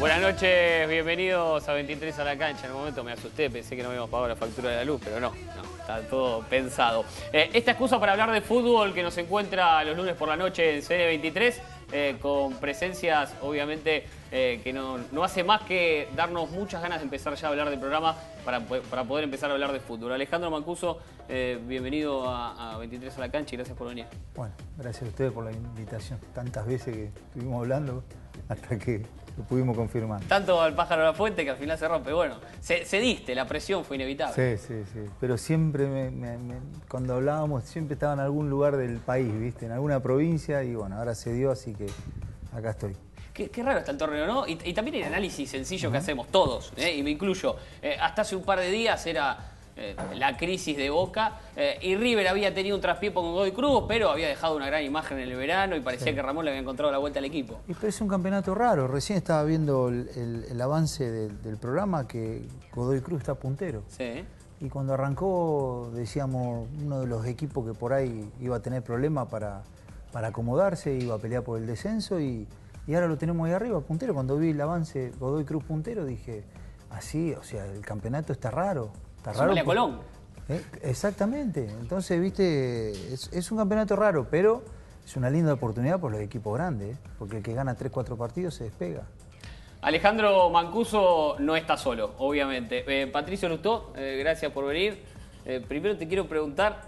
Buenas noches, bienvenidos a 23 a la cancha. En un momento me asusté, pensé que no habíamos pagado la factura de la luz, pero no, está todo pensado. Esta excusa para hablar de fútbol que nos encuentra los lunes por la noche en CN23, con presencias obviamente que no hace más que darnos muchas ganas de empezar ya a hablar del programa para poder empezar a hablar de fútbol. Alejandro Mancuso, bienvenido a 23 a la cancha y gracias por venir. Bueno, gracias a ustedes por la invitación. Tantas veces que estuvimos hablando hasta que lo pudimos confirmar. Tanto al pájaro a la fuente que al final se rompe. Bueno, cediste, la presión fue inevitable. Sí. Pero siempre, cuando hablábamos, siempre estaba en algún lugar del país, ¿viste? En alguna provincia y bueno, ahora se dio, así que acá estoy. Qué raro está el torneo, ¿no? Y también el análisis sencillo que hacemos todos, y me incluyo. Hasta hace un par de días era la crisis de Boca y River había tenido un traspié con Godoy Cruz, pero había dejado una gran imagen en el verano y parecía que Ramón le había encontrado la vuelta al equipo. Pero es un campeonato raro. Recién estaba viendo el avance del programa que Godoy Cruz está puntero. Sí. Y cuando arrancó, decíamos, uno de los equipos que por ahí iba a tener problemas para acomodarse, iba a pelear por el descenso y ahora lo tenemos ahí arriba, puntero. Cuando vi el avance Godoy Cruz puntero dije, así, o sea, el campeonato está raro. Está raro. Somalia Colón. Exactamente. Entonces, viste, es un campeonato raro, pero es una linda oportunidad por los equipos grandes, porque el que gana 3-4 partidos se despega. Alejandro Mancuso no está solo, obviamente. Patricio Lustó, gracias por venir. Primero te quiero preguntar,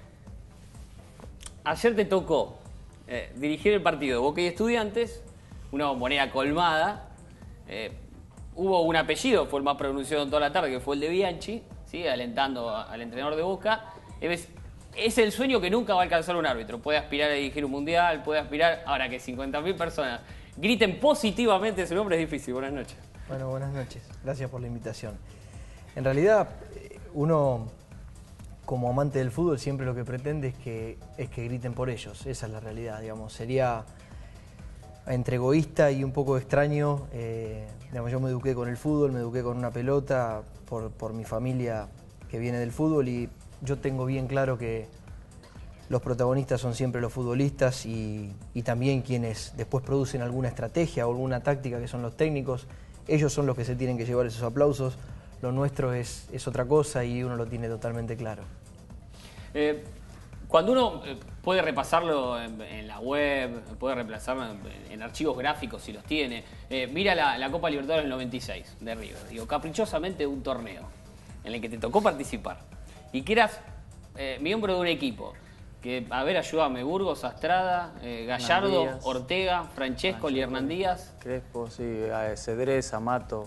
ayer te tocó dirigir el partido de Boca y Estudiantes, una bombonera colmada. Hubo un apellido, fue el más pronunciado en toda la tarde, que fue el de Bianchi, ¿sí? Alentando al entrenador de Boca. Es el sueño que nunca va a alcanzar un árbitro. Puede aspirar a dirigir un mundial, puede aspirar... Ahora que 50.000 personas griten positivamente su nombre es difícil. Buenas noches. Bueno, buenas noches. Gracias por la invitación. En realidad, uno como amante del fútbol siempre lo que pretende es que griten por ellos. Esa es la realidad, digamos. Sería entre egoísta y un poco extraño. Digamos, yo me eduqué con el fútbol, me eduqué con una pelota por mi familia que viene del fútbol y yo tengo bien claro que los protagonistas son siempre los futbolistas y también quienes después producen alguna estrategia o alguna táctica que son los técnicos. Ellos son los que se tienen que llevar esos aplausos. Lo nuestro es otra cosa y uno lo tiene totalmente claro. Cuando uno puede repasarlo en la web, puede repasarlo en archivos gráficos si los tiene, mira la Copa Libertadores del 96 de River, digo, caprichosamente un torneo en el que te tocó participar y que eras miembro de un equipo que, a ver, ayúdame, Burgos, Astrada, Gallardo, Díaz, Ortega, Francesco, Hernán Díaz. Crespo, sí, Cedrés, Amato,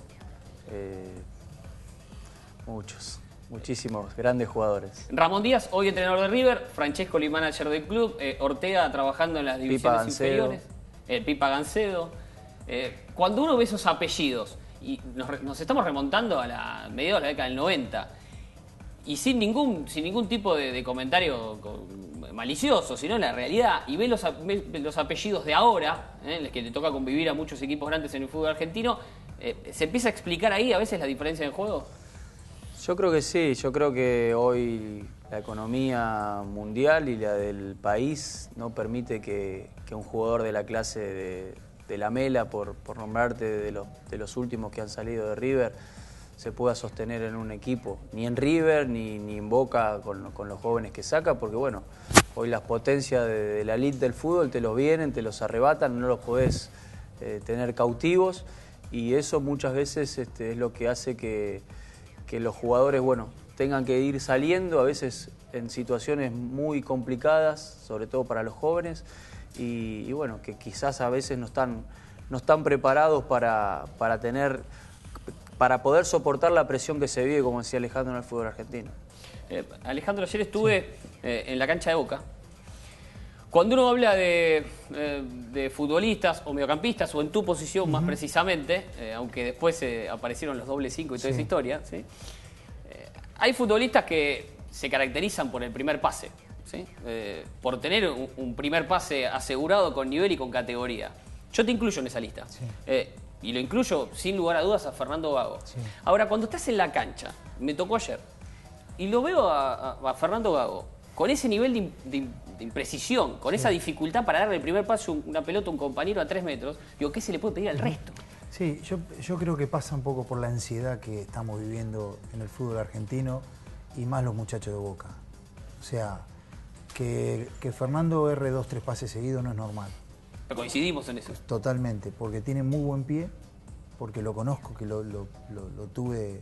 muchísimos grandes jugadores. Ramón Díaz, hoy entrenador de River, Francesco, manager del club, Ortega trabajando en las divisiones inferiores, el Pipa Gancedo. Cuando uno ve esos apellidos, y nos estamos remontando a la mediados de la década del 90, y sin ningún tipo de comentario malicioso, sino en la realidad, y ve los apellidos de ahora, en los que le toca convivir a muchos equipos grandes en el fútbol argentino, ¿se empieza a explicar ahí a veces la diferencia del juego? Yo creo que sí, yo creo que hoy la economía mundial y la del país no permite que un jugador de la clase de Lamela, por nombrarte de los últimos que han salido de River, se pueda sostener en un equipo, ni en River ni en Boca con los jóvenes que saca, porque bueno, hoy las potencias de la elite del fútbol te los vienen, te los arrebatan, no los podés tener cautivos y eso muchas veces es lo que hace que los jugadores, bueno, tengan que ir saliendo, a veces en situaciones muy complicadas, sobre todo para los jóvenes, y bueno, que quizás a veces no están preparados para poder soportar la presión que se vive, como decía Alejandro, en el fútbol argentino. Alejandro, ayer estuve en la cancha de Boca. Cuando uno habla de futbolistas o mediocampistas, o en tu posición más precisamente, aunque después aparecieron los doble 5 y toda esa historia, ¿sí? Hay futbolistas que se caracterizan por el primer pase, ¿sí? Por tener un primer pase asegurado con nivel y con categoría. Yo te incluyo en esa lista. Sí. Y lo incluyo sin lugar a dudas a Fernando Gago. Sí. Ahora, cuando estás en la cancha, me tocó ayer, y lo veo a Fernando Gago con ese nivel de imprecisión, con esa dificultad para darle el primer paso una pelota a un compañero a 3 metros, digo, ¿qué se le puede pedir al resto? Sí, yo creo que pasa un poco por la ansiedad que estamos viviendo en el fútbol argentino y más los muchachos de Boca. O sea, que Fernando erre 2, 3 pases seguidos no es normal. Pero coincidimos en eso. Totalmente, porque tiene muy buen pie, porque lo conozco, que lo tuve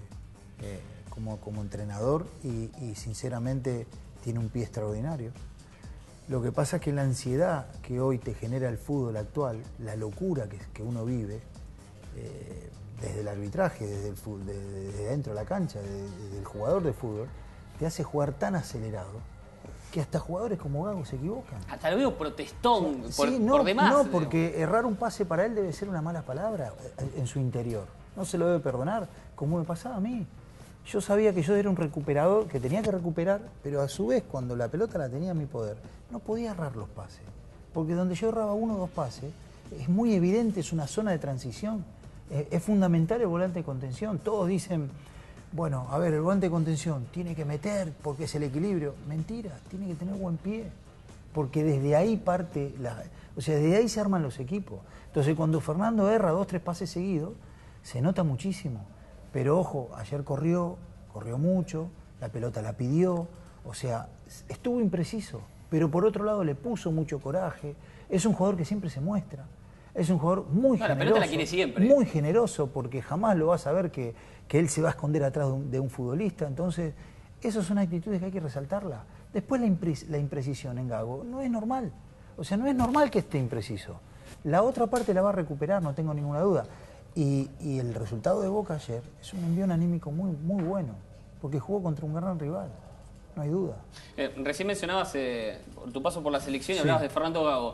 como entrenador y sinceramente tiene un pie extraordinario. Lo que pasa es que la ansiedad que hoy te genera el fútbol actual, la locura que uno vive, desde el arbitraje, desde dentro de la cancha, desde el jugador de fútbol, te hace jugar tan acelerado que hasta jugadores como Gago se equivocan. Hasta lo veo protestón Sí, por demás. No, porque errar un pase para él debe ser una mala palabra en su interior. No se lo debe perdonar, como me pasaba a mí. Yo sabía que yo era un recuperador, que tenía que recuperar, pero a su vez, cuando la pelota la tenía a mi poder, no podía errar los pases. Porque donde yo erraba 1 o 2 pases, es muy evidente, es una zona de transición. Es fundamental el volante de contención. Todos dicen, bueno, a ver, el volante de contención tiene que meter porque es el equilibrio. Mentira, tiene que tener buen pie. Porque desde ahí parte, o sea, desde ahí se arman los equipos. Entonces, cuando Fernando erra 2 o 3 pases seguidos, se nota muchísimo. Pero ojo, ayer corrió mucho, la pelota la pidió, o sea, estuvo impreciso. Pero por otro lado le puso mucho coraje. Es un jugador que siempre se muestra. Es un jugador muy generoso. La pelota la quiere siempre. Muy generoso, porque jamás lo vas a ver que él se va a esconder atrás de un futbolista. Entonces, esas son actitudes que hay que resaltarlas. Después la imprecisión en Gago no es normal. O sea, no es normal que esté impreciso. La otra parte la va a recuperar, no tengo ninguna duda. Y el resultado de Boca ayer es un envío anímico muy, muy bueno, porque jugó contra un gran rival. No hay duda. Recién mencionabas tu paso por la selección y hablabas de Fernando Gago.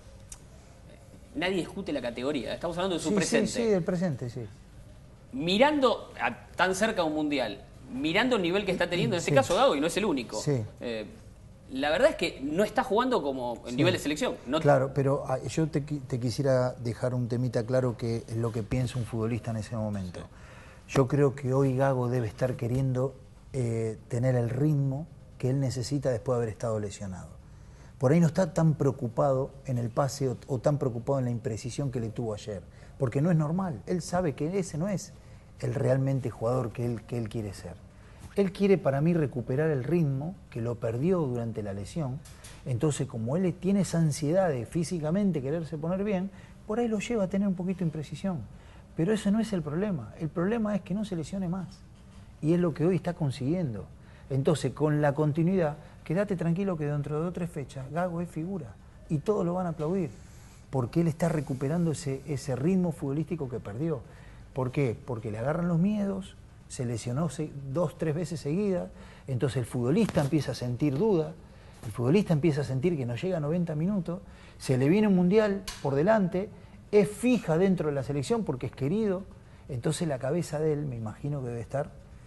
Nadie discute la categoría, estamos hablando de su presente. Sí, del presente, sí. Mirando tan cerca a un mundial, mirando el nivel que está teniendo, en este caso Gago, y no es el único. Sí. La verdad es que no está jugando como el nivel de selección. No... Claro, pero yo te quisiera dejar un temita claro que es lo que piensa un futbolista en ese momento. Sí. Yo creo que hoy Gago debe estar queriendo tener el ritmo que él necesita después de haber estado lesionado. Por ahí no está tan preocupado en el pase o tan preocupado en la imprecisión que le tuvo ayer, porque no es normal. Él sabe que ese no es el realmente jugador que él quiere ser. Él quiere, para mí, recuperar el ritmo que lo perdió durante la lesión. Entonces, como él tiene esa ansiedad de físicamente quererse poner bien, por ahí lo lleva a tener un poquito de imprecisión. Pero ese no es el problema. El problema es que no se lesione más. Y es lo que hoy está consiguiendo. Entonces, con la continuidad, quédate tranquilo que dentro de 2 o 3 fechas, Gago es figura. Y todos lo van a aplaudir. Porque él está recuperando ese ritmo futbolístico que perdió. ¿Por qué? Porque le agarran los miedos, se lesionó 2 o 3 veces seguidas, entonces el futbolista empieza a sentir duda, el futbolista empieza a sentir que no llega a 90 minutos, se le viene un mundial por delante, es fija dentro de la selección porque es querido, entonces la cabeza de él, me imagino que debe estar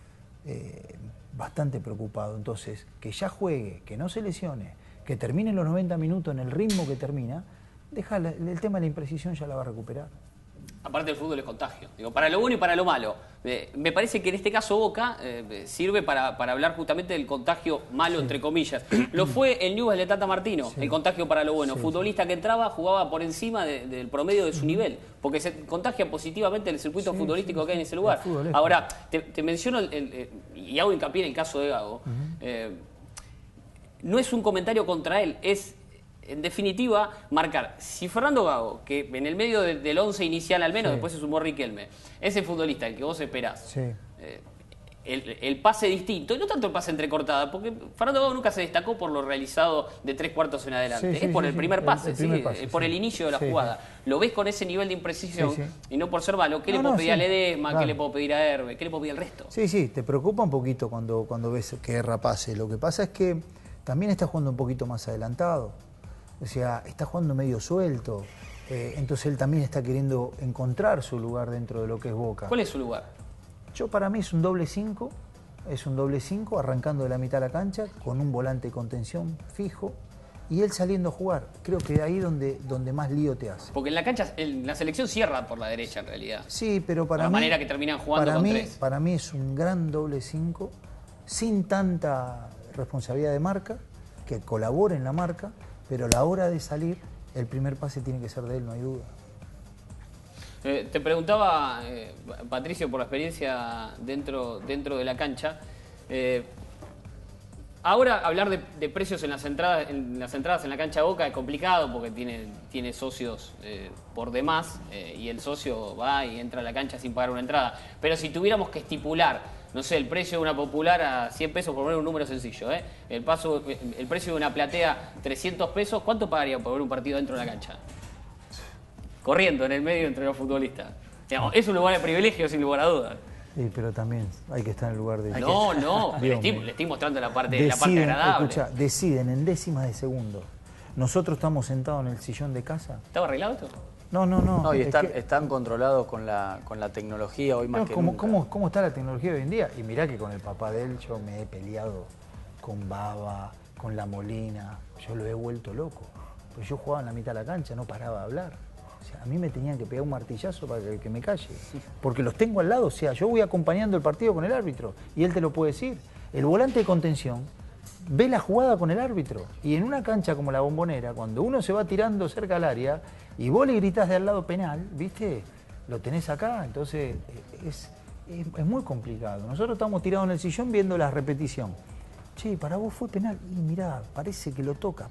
bastante preocupado. Entonces, que ya juegue, que no se lesione, que termine los 90 minutos en el ritmo que termina, el tema de la imprecisión ya la va a recuperar. Aparte del fútbol es contagio, digo, para lo bueno y para lo malo. Me parece que en este caso Boca sirve para hablar justamente del contagio malo, entre comillas. Lo fue el Newell's de Tata Martino, el contagio para lo bueno. Futbolista que entraba, jugaba por encima del promedio de su nivel, porque se contagia positivamente el circuito futbolístico que hay en ese lugar. Ahora, te menciono, y hago hincapié en el caso de Gago, no es un comentario contra él, es... En definitiva, marcar, si Fernando Gago, que en el medio del 11 inicial al menos, después se sumó Riquelme, ese futbolista, el que vos esperás, el pase distinto, y no tanto el pase entrecortada, porque Fernando Gago nunca se destacó por lo realizado de 3 cuartos en adelante, es por el primer pase, es por el inicio de la jugada. Lo ves con ese nivel de imprecisión, y no por ser malo. ¿Qué le puedo pedir a Ledesma? ¿Qué le puedo pedir a Herve? ¿Qué le puedo pedir al resto? Sí, te preocupa un poquito cuando ves que erra pase. Lo que pasa es que también está jugando un poquito más adelantado. O sea, está jugando medio suelto, entonces él también está queriendo encontrar su lugar dentro de lo que es Boca. ¿Cuál es su lugar? Para mí es un doble 5, arrancando de la mitad de la cancha, con un volante de contención fijo, y él saliendo a jugar. Creo que ahí donde más lío te hace. Porque en la cancha, la selección cierra por la derecha en realidad. Sí, pero para mí... La manera que terminan jugando con 3. Para mí es un gran doble 5, sin tanta responsabilidad de marca, que colabore en la marca, pero a la hora de salir, el primer pase tiene que ser de él, no hay duda. Te preguntaba, Patricio, por la experiencia dentro de la cancha. Ahora hablar de precios en las entradas en la cancha de Boca es complicado porque tiene socios por demás y el socio va y entra a la cancha sin pagar una entrada. Pero si tuviéramos que estipular, no sé, el precio de una popular a 100 pesos, por poner un número sencillo, el precio de una platea 300 pesos, ¿cuánto pagaría por ver un partido dentro de la cancha? Corriendo en el medio entre los futbolistas. Digamos, es un lugar de privilegio sin lugar a dudas. Sí, pero también hay que estar en el lugar de... No, le estoy mostrando la parte agradable. Escucha, deciden en décimas de segundo. Nosotros estamos sentados en el sillón de casa. ¿Estaba arreglado esto? No. No, y están controlados con la tecnología hoy más que nunca. ¿Cómo está la tecnología hoy en día? Y mirá que con el papá de él yo me he peleado con Baba, con La Molina. Yo lo he vuelto loco. Pues yo jugaba en la mitad de la cancha, no paraba de hablar. O sea, a mí me tenían que pegar un martillazo para que me calle. Porque los tengo al lado. O sea, yo voy acompañando el partido con el árbitro. Y él te lo puede decir. El volante de contención ve la jugada con el árbitro. Y en una cancha como la Bombonera, cuando uno se va tirando cerca al área y vos le gritás de al lado penal, ¿viste? Lo tenés acá. Entonces, es muy complicado. Nosotros estamos tirados en el sillón viendo la repetición. Che, para vos fue penal. Y mirá, parece que lo toca.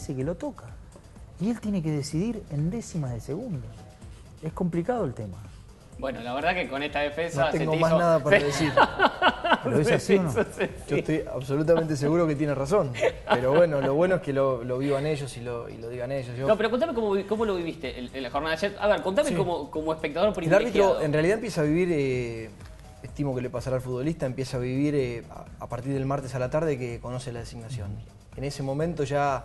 Y él tiene que decidir en décimas de segundo. Es complicado el tema. Bueno, la verdad que con esta defensa... No tengo más nada para decir. ¿Pero es así o no? Yo estoy absolutamente seguro que tiene razón. Pero bueno, lo bueno es que lo vivan ellos y lo digan ellos. No, pero contame cómo lo viviste en la jornada de ayer. A ver, contame como espectador El privilegiado. árbitro en realidad empieza a vivir, estimo que le pasará al futbolista, empieza a vivir a partir del martes a la tarde que conoce la designación. En ese momento ya...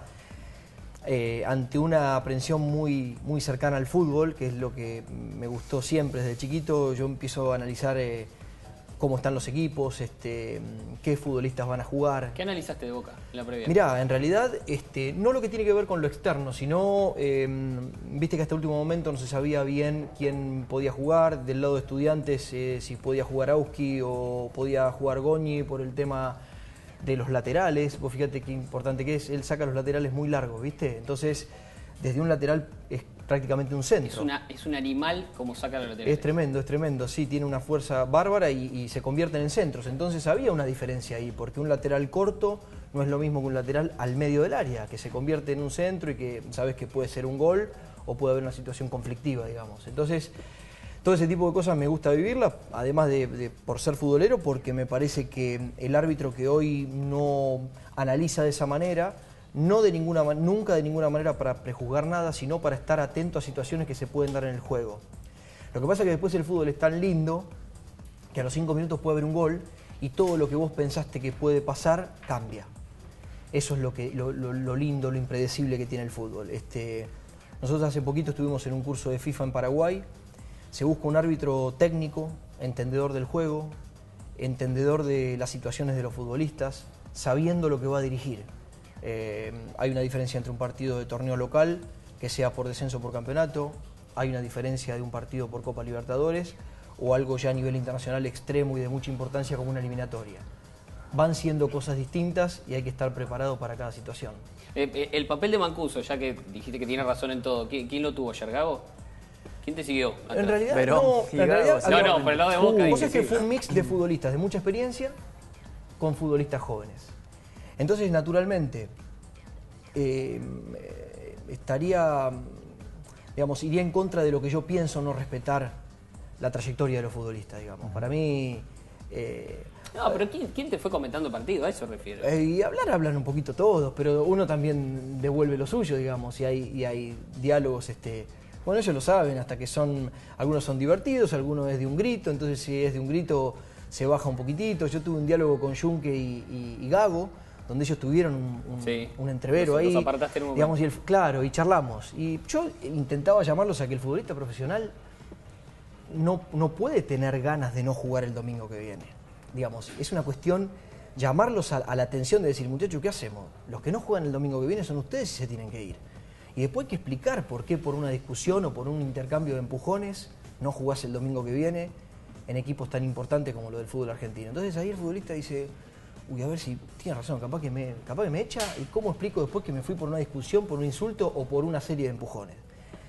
ante una aprensión muy cercana al fútbol, que es lo que me gustó siempre desde chiquito, yo empiezo a analizar cómo están los equipos, qué futbolistas van a jugar. ¿Qué analizaste de Boca en la previa? Mirá, en realidad, no lo que tiene que ver con lo externo, sino, viste que hasta el último momento no se sabía bien quién podía jugar, del lado de Estudiantes, si podía jugar Auski o podía jugar Goñi por el tema de los laterales. Vos fíjate qué importante que es, él saca los laterales muy largos, ¿viste? Entonces, desde un lateral es prácticamente un centro. Es un animal como saca los laterales. Es tremendo, sí, tiene una fuerza bárbara y se convierten en centros. Entonces había una diferencia ahí, porque un lateral corto no es lo mismo que un lateral al medio del área, que se convierte en un centro y que sabes que puede ser un gol o puede haber una situación conflictiva, digamos. Entonces, todo ese tipo de cosas me gusta vivirlas, además por ser futbolero, porque me parece que el árbitro que hoy no analiza de esa manera, nunca de ninguna manera para prejuzgar nada, sino para estar atento a situaciones que se pueden dar en el juego. Lo que pasa es que después el fútbol es tan lindo que a los 5 minutos puede haber un gol y todo lo que vos pensaste que puede pasar cambia. Eso es lo lindo, lo impredecible que tiene el fútbol. Nosotros hace poquito estuvimos en un curso de FIFA en Paraguay. Se busca un árbitro técnico, entendedor del juego, entendedor de las situaciones de los futbolistas, sabiendo lo que va a dirigir. Hay una diferencia entre un partido de torneo local, que sea por descenso o por campeonato, hay una diferencia de un partido por Copa Libertadores, o algo ya a nivel internacional extremo y de mucha importancia como una eliminatoria. Van siendo cosas distintas y hay que estar preparado para cada situación. El papel de Mancuso, ya que dijiste que tiene razón en todo, ¿quién lo tuvo, Yergago? ¿Quién te siguió? En realidad, pero el lado de Boca. Vos sabés que fue un mix de futbolistas de mucha experiencia con futbolistas jóvenes. Entonces, naturalmente, iría en contra de lo que yo pienso no respetar la trayectoria de los futbolistas, digamos. Para mí... No, pero ¿quién te fue comentando el partido? A eso refiero. Y hablan un poquito todos, pero uno también devuelve lo suyo, digamos, y hay diálogos... Bueno, ellos lo saben, hasta que algunos son divertidos, algunos es de un grito, entonces si es de un grito se baja un poquitito. Yo tuve un diálogo con Junque y Gago, donde ellos tuvieron un entrevero ahí, apartaste en un digamos, y charlamos. Y yo intentaba llamarlos a que el futbolista profesional no puede tener ganas de no jugar el domingo que viene. Digamos, es una cuestión llamarlos a la atención de decir, muchachos, ¿qué hacemos? Los que no juegan el domingo que viene son ustedes y se tienen que ir. Y después hay que explicar por qué por una discusión o por un intercambio de empujones no jugás el domingo que viene en equipos tan importantes como lo del fútbol argentino. Entonces ahí el futbolista dice, uy, a ver si tiene razón, capaz que me echa, y cómo explico después que me fui por una discusión, por un insulto o por una serie de empujones.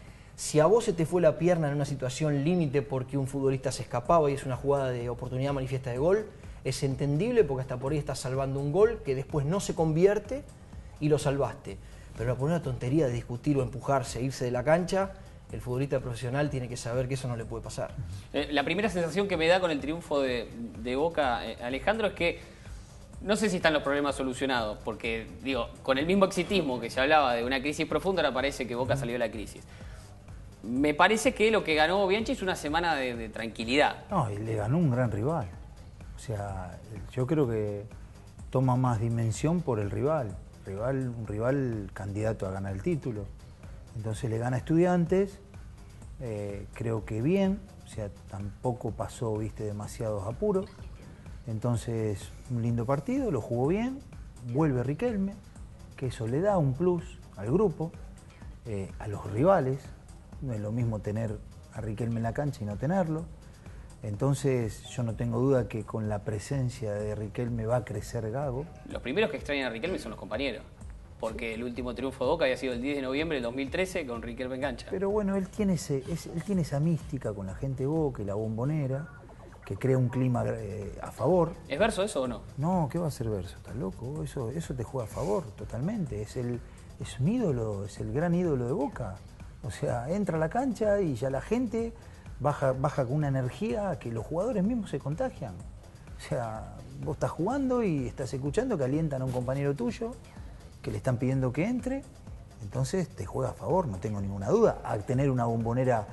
Si a vos se te fue la pierna en una situación límite porque un futbolista se escapaba y es una jugada de oportunidad manifiesta de gol, es entendible porque hasta por ahí estás salvando un gol que después no se convierte y lo salvaste. Pero por una tontería de discutir o empujarse, irse de la cancha, el futbolista profesional tiene que saber que eso no le puede pasar. La primera sensación que me da con el triunfo de Boca, Alejandro, es que no sé si están los problemas solucionados, porque digo, con el mismo exitismo que se hablaba de una crisis profunda, ahora parece que Boca salió de la crisis. Me parece que lo que ganó Bianchi es una semana de tranquilidad. No, y le ganó un gran rival. O sea, yo creo que toma más dimensión por el rival. Un rival candidato a ganar el título. Entonces le gana a Estudiantes, creo que bien, o sea, tampoco pasó, viste, demasiados apuros. Entonces, un lindo partido, lo jugó bien, vuelve Riquelme, que eso le da un plus al grupo, a los rivales. No es lo mismo tener a Riquelme en la cancha y no tenerlo. Entonces yo no tengo duda que con la presencia de Riquelme va a crecer Gago. Los primeros que extrañan a Riquelme son los compañeros, porque el último triunfo de Boca había sido el 10 de noviembre del 2013 con Riquelme en cancha. Pero bueno, él tiene esa mística con la gente de Boca y la Bombonera, que crea un clima a favor. ¿Es verso eso o no? No, ¿qué va a ser verso? ¿Estás loco? Eso te juega a favor totalmente. Es un ídolo, es el gran ídolo de Boca. O sea, entra a la cancha y ya la gente baja con una energía que los jugadores mismos se contagian. O sea, vos estás jugando y estás escuchando que alientan a un compañero tuyo, que le están pidiendo que entre, entonces te juega a favor, no tengo ninguna duda. A tener una bombonera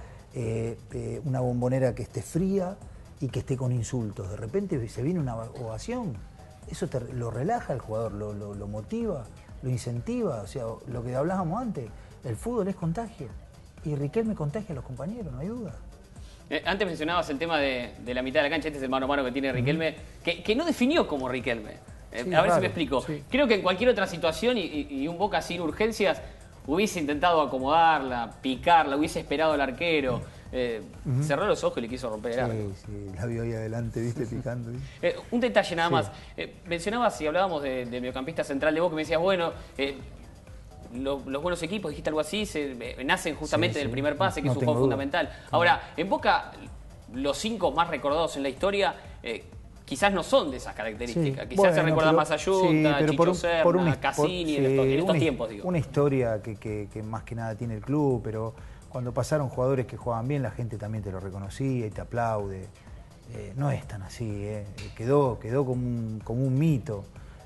que esté fría y que esté con insultos. De repente se viene una ovación, eso lo relaja al jugador, lo motiva, lo incentiva. O sea, lo que hablábamos antes, el fútbol es contagio. Y Riquelme contagia a los compañeros, no hay duda. Antes mencionabas el tema de la mitad de la cancha, este es el mano a mano que tiene Riquelme, que no definió como Riquelme. Sí, a ver si me raro, explico. sí. Creo que en cualquier otra situación y un Boca sin urgencias hubiese intentado acomodarla, picarla, hubiese esperado al arquero. Cerró los ojos y le quiso romper el arco. Sí, la vio ahí adelante, viste, picando. ¿Viste? Un detalle nada Sí. más. Mencionabas y hablábamos de mediocampista central de Boca, me decías, bueno, los buenos equipos, dijiste algo así, nacen justamente Sí, del sí. primer pase, que No es un tengo juego duda. fundamental. Ahora, en Boca, los 5 más recordados en la historia, quizás no son de esas características. Sí, Quizás se bueno, recuerda pero- más a Ayunta, pero Chicho Serna, sí, Cassini, en estos tiempos, digo. Una historia que más que nada tiene el club, pero cuando pasaron jugadores que jugaban bien, la gente también te lo reconocía y te aplaude. No es tan así, quedó como un mito.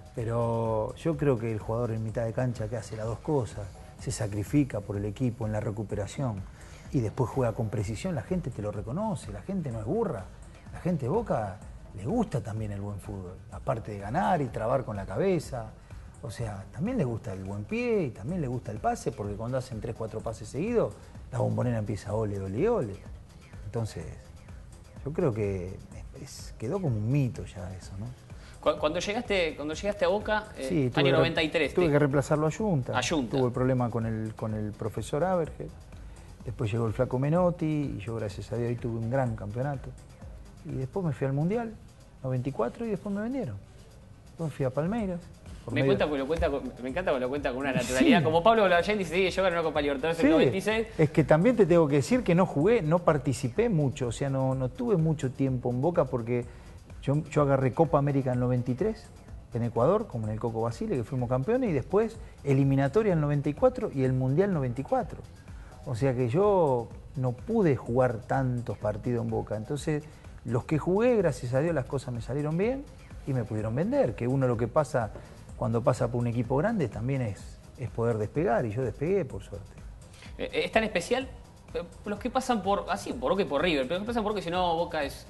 Pero yo creo que el jugador en mitad de cancha que hace las dos cosas, se sacrifica por el equipo en la recuperación y después juega con precisión, la gente te lo reconoce, la gente no es burra. La gente de Boca le gusta también el buen fútbol, aparte de ganar y trabar con la cabeza. O sea, también le gusta el buen pie y también le gusta el pase, porque cuando hacen 3, 4 pases seguidos, la Bombonera empieza ole, ole, ole. Entonces, yo creo que quedó como un mito ya eso, ¿no? Cuando llegaste a Boca, Sí, año 93. tuve que reemplazarlo a Junta. Junta. Tuve el problema con el profesor Aberger. Después llegó el flaco Menotti y yo, gracias a Dios, ahí tuve un gran campeonato. Y después me fui al Mundial, 94, y después me vendieron. Después fui a Palmeiras. Me encanta porque lo cuenta con una naturalidad. Sí. Como Pablo Blavallén dice, sí, yo gané una Copa Libertadores en Sí, el 96. es que también te tengo que decir que no jugué, no participé mucho, o sea, no tuve mucho tiempo en Boca porque yo agarré Copa América en el 93, en Ecuador, como en el Coco Basile, que fuimos campeones, y después eliminatoria en el 94 y el Mundial 94. O sea que yo no pude jugar tantos partidos en Boca, entonces los que jugué, gracias a Dios, las cosas me salieron bien y me pudieron vender, que uno lo que pasa cuando pasa por un equipo grande también es poder despegar, y yo despegué, por suerte. ¿Es tan especial? Los que pasan por Boca y por River, pero los que pasan por Boca, si no, Boca es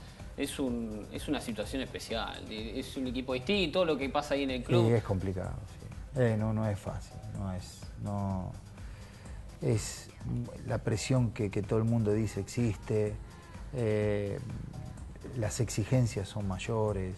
una situación especial, es un equipo distinto, lo que pasa ahí en el club. Sí, es complicado, sí. No es fácil, es la presión que todo el mundo dice existe, las exigencias son mayores,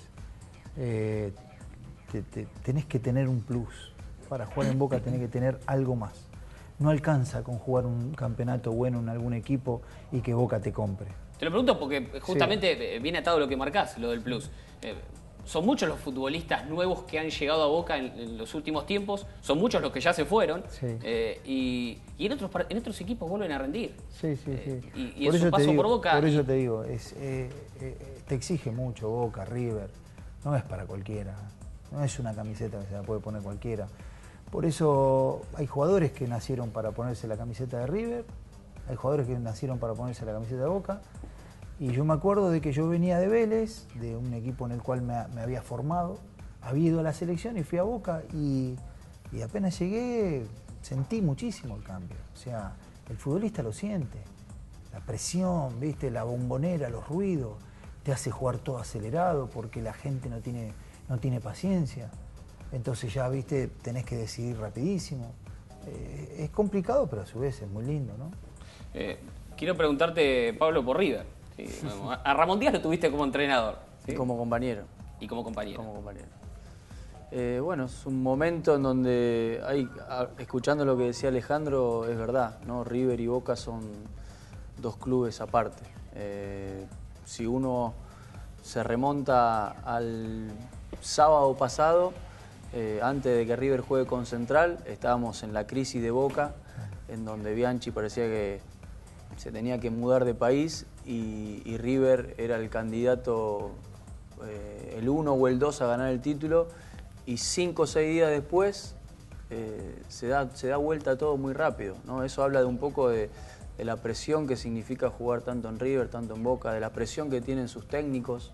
tenés que tener un plus. Para jugar en Boca tenés que tener algo más. No alcanza con jugar un campeonato bueno en algún equipo y que Boca te compre. Te lo pregunto porque justamente viene atado a lo que marcás, lo del plus. son muchos los futbolistas nuevos que han llegado a Boca en los últimos tiempos, son muchos los que ya se fueron, Sí. Y en otros equipos vuelven a rendir. Sí, sí, sí. Y en su paso por Boca... Por eso te digo, te exige mucho Boca, River, no es para cualquiera, no es una camiseta que se la puede poner cualquiera. Por eso hay jugadores que nacieron para ponerse la camiseta de River, hay jugadores que nacieron para ponerse la camiseta de Boca. Y yo me acuerdo de que yo venía de Vélez, de un equipo en el cual me había formado, había ido a la selección y fui a Boca y apenas llegué sentí muchísimo el cambio. O sea, el futbolista lo siente. La presión, ¿viste? La bombonera, los ruidos, te hace jugar todo acelerado porque la gente no tiene paciencia. Entonces ya, ¿viste? Tenés que decidir rapidísimo. Es complicado, pero a su vez es muy lindo, ¿no? Quiero preguntarte, Pablo, por River. Sí, bueno, a Ramón Díaz lo tuviste como entrenador. ¿Sí? Como compañero. Y como compañero. Como compañero. Bueno, es un momento en donde escuchando lo que decía Alejandro, es verdad, ¿no? River y Boca son dos clubes aparte. Si uno se remonta al sábado pasado, antes de que River juegue con Central, estábamos en la crisis de Boca, en donde Bianchi parecía que se tenía que mudar de país y River era el candidato, el 1 o el 2 a ganar el título, y 5 o 6 días después se da vuelta todo muy rápido, ¿no? Eso habla de un poco de la presión que significa jugar tanto en River, tanto en Boca, de la presión que tienen sus técnicos,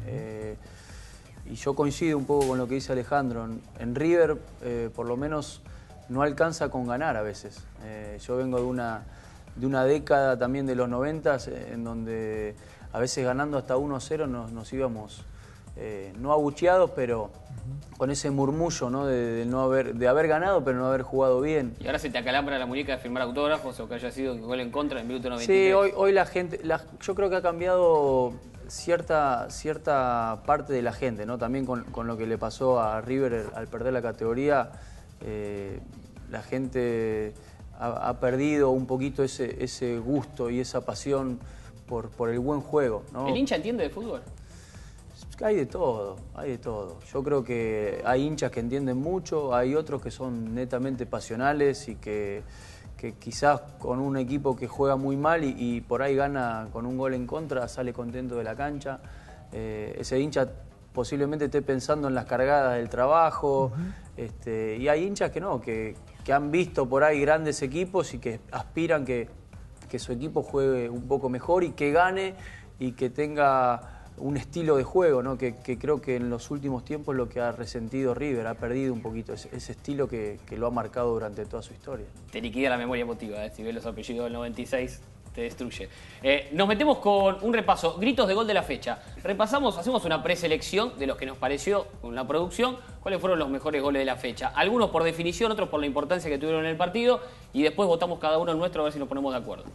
y yo coincido un poco con lo que dice Alejandro. En River, por lo menos, no alcanza con ganar a veces. Yo vengo de una década también de los 90, en donde a veces ganando hasta 1-0 nos íbamos, no abucheados, pero con ese murmullo, ¿no? de haber ganado, pero no haber jugado bien. ¿Y ahora se te acalambra la muñeca de firmar autógrafos o que haya sido gol en contra en el minuto 93? Sí, hoy la gente, yo creo que ha cambiado cierta parte de la gente, ¿no? También con lo que le pasó a River al perder la categoría, la gente ha perdido un poquito ese gusto y esa pasión por el buen juego, ¿no? ¿El hincha entiende de fútbol? Hay de todo, hay de todo. Yo creo que hay hinchas que entienden mucho, hay otros que son netamente pasionales y que quizás con un equipo que juega muy mal y por ahí gana con un gol en contra, sale contento de la cancha. Ese hincha posiblemente esté pensando en las cargadas del trabajo, y hay hinchas que no, que han visto por ahí grandes equipos y que aspiran que su equipo juegue un poco mejor y que gane y que tenga un estilo de juego, ¿no? Que creo que en los últimos tiempos lo que ha resentido River, ha perdido un poquito ese estilo que lo ha marcado durante toda su historia. Te liquida la memoria emotiva, si ves los apellidos del 96, te destruye. Nos metemos con un repaso, gritos de gol de la fecha. Repasamos, hacemos una preselección de los que nos pareció con la producción, cuáles fueron los mejores goles de la fecha. Algunos por definición, otros por la importancia que tuvieron en el partido, y después votamos cada uno el nuestro a ver si nos ponemos de acuerdo.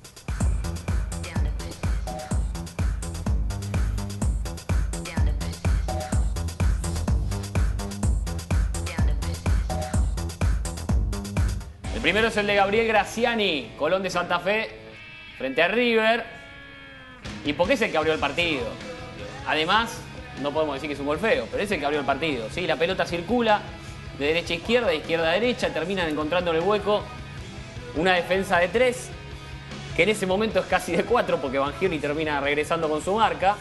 El primero es el de Gabriel Graziani, Colón de Santa Fe, frente a River. ¿Y por qué es el que abrió el partido? Además, no podemos decir que es un gol feo, pero es el que abrió el partido. ¿Sí? La pelota circula de derecha a izquierda, de izquierda a derecha, terminan encontrando en el hueco una defensa de 3, que en ese momento es casi de 4, porque Banchirri termina regresando con su marca.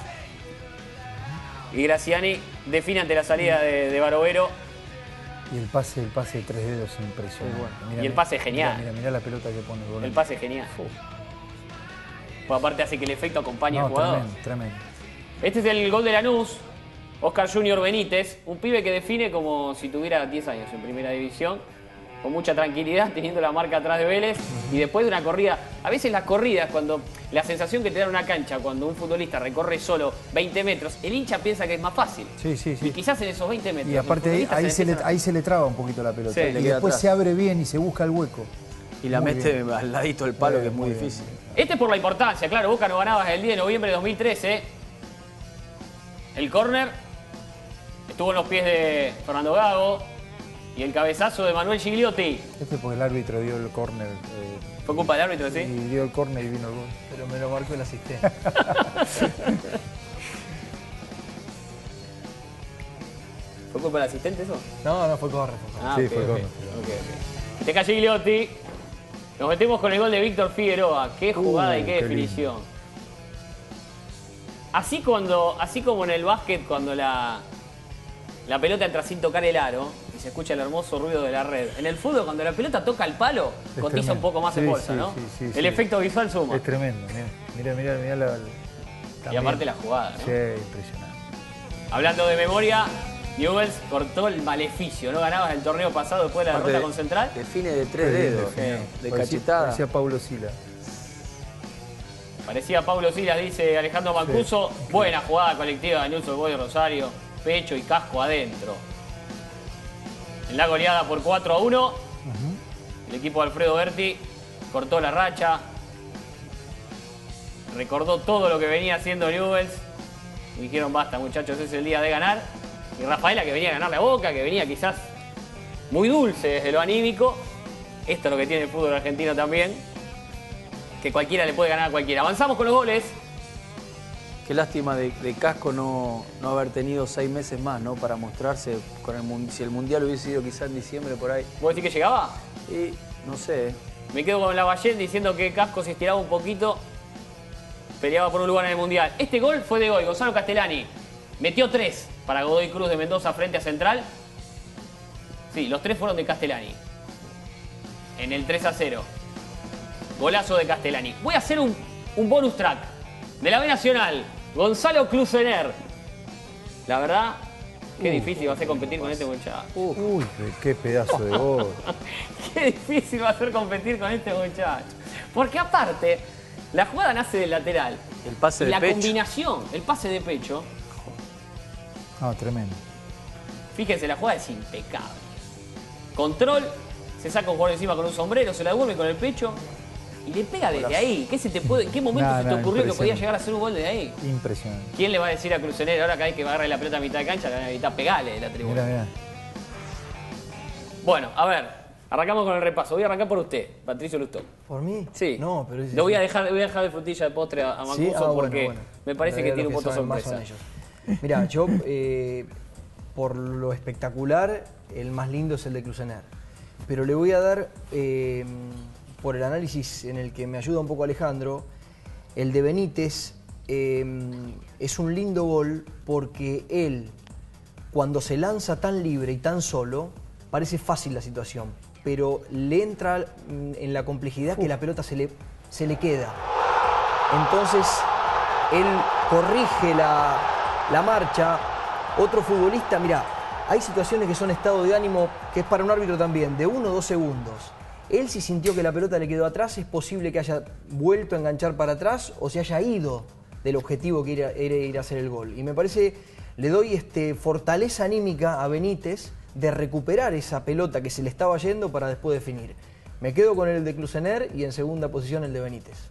Y Graziani define ante la salida de Barovero. Y el pase de 3 dedos es impresionante. Y el pase es genial. Mirá la pelota que pone el gol. El pase es genial. Pues aparte hace que el efecto acompañe al jugador. Tremendo, tremendo. Este es el gol de Lanús. Oscar Junior Benítez, un pibe que define como si tuviera 10 años en primera división, con mucha tranquilidad, teniendo la marca atrás de Vélez, y después de una corrida. A veces las corridas, cuando la sensación que te da una cancha cuando un futbolista recorre solo 20 metros, el hincha piensa que es más fácil. Sí, sí, sí. Y quizás en esos 20 metros. Y aparte ahí se le traba un poquito la pelota. Sí, y después se abre bien y se busca el hueco. Y la Muy mete bien. al ladito del palo, que es muy difícil. Este es por la importancia, claro. Boca no ganaba desde el 10 de noviembre de 2013. El córner estuvo en los pies de Fernando Gago. Y el cabezazo de Manuel Gigliotti. Este porque el árbitro dio el córner. ¿Fue culpa del árbitro, sí? Y dio el córner y vino el gol. Pero me lo marcó el asistente. ¿Fue culpa del asistente eso? No, fue córner. Sí, Ok, fue ok, córner. ok. Teca Gigliotti. Nos metemos con el gol de Víctor Figueroa. Qué jugada y qué qué definición. Así como en el básquet, cuando la pelota entra sin tocar el aro y se escucha el hermoso ruido de la red. En el fútbol, cuando la pelota toca el palo, Es cotiza tremendo. un poco más en Sí, bolsa, sí, ¿no? sí, El efecto visual suma. Es tremendo, mira la... Y también. aparte la jugada, ¿no? Sí, impresionante. Hablando de memoria, Newell's cortó el maleficio. No ganabas el torneo pasado después de la derrota con Central. Define de 3 dedos, de cachetada. Parecía Paulo Sila. Parecía Pablo Silas, dice Alejandro Mancuso. Buena jugada colectiva de Newell's Old Boys Rosario. Pecho y casco adentro. En la goleada por 4-1. El equipo de Alfredo Berti cortó la racha. Recordó todo lo que venía haciendo Newell's. Y dijeron, basta muchachos, es el día de ganar. Y Rafaela, que venía a ganarle a Boca, que venía quizás muy dulce desde lo anímico. Esto es lo que tiene el fútbol argentino también. Que cualquiera le puede ganar a cualquiera. Avanzamos con los goles. Qué lástima de Casco no haber tenido 6 meses más, ¿no? Para mostrarse con si el Mundial hubiese sido quizás en diciembre por ahí. ¿Vos decís que llegaba? Y no sé. Me quedo con Lavallén diciendo que Casco se estiraba un poquito. Peleaba por un lugar en el Mundial. Este gol fue de Godoy Gonzalo Castellani. Metió 3 para Godoy Cruz de Mendoza frente a Central. Sí, los 3 fueron de Castellani. En el 3-0. Golazo de Castellani. Voy a hacer un bonus track de la B Nacional. Gonzalo Clusener. La verdad, qué difícil va a ser competir con este muchacho. Uy, qué pedazo de gol. Qué difícil va a ser competir con este muchacho. Porque aparte, la jugada nace del lateral. El pase Y de la pecho. combinación, el pase de pecho. No, tremendo. Fíjense, la jugada es impecable. Control, se saca un jugador encima con un sombrero, se la devuelve con el pecho y le pega desde ahí. ¿Qué momento se te ocurrió que podía llegar a hacer un gol desde ahí? Impresionante. ¿Quién le va a decir a Crucener ahora cada vez que va a agarrar la pelota a mitad de cancha, le van a gritar pegale de la tribuna? Mira. Bueno, a ver, arrancamos con el repaso. Voy a arrancar por usted, Patricio Lustó. ¿Por mí? Sí. No, pero... Lo voy a dejar de frutilla de postre a Mancuso ¿Sí? porque bueno. me parece que tiene un voto sorpresa. Mirá, yo, por lo espectacular, el más lindo es el de Clusener. Pero le voy a dar, por el análisis en el que me ayuda un poco Alejandro, el de Benítez es un lindo gol porque él, cuando se lanza tan libre y tan solo, parece fácil la situación, pero le entra en la complejidad que la pelota se le queda. Entonces, él corrige la marcha. Otro futbolista, mirá, hay situaciones que son estado de ánimo, que es para un árbitro también, de 1 o 2 segundos. Él si sintió que la pelota le quedó atrás, es posible que haya vuelto a enganchar para atrás o se haya ido del objetivo que era ir a hacer el gol. Y me parece, le doy fortaleza anímica a Benítez de recuperar esa pelota que se le estaba yendo para después definir. Me quedo con el de Clusener y en segunda posición el de Benítez.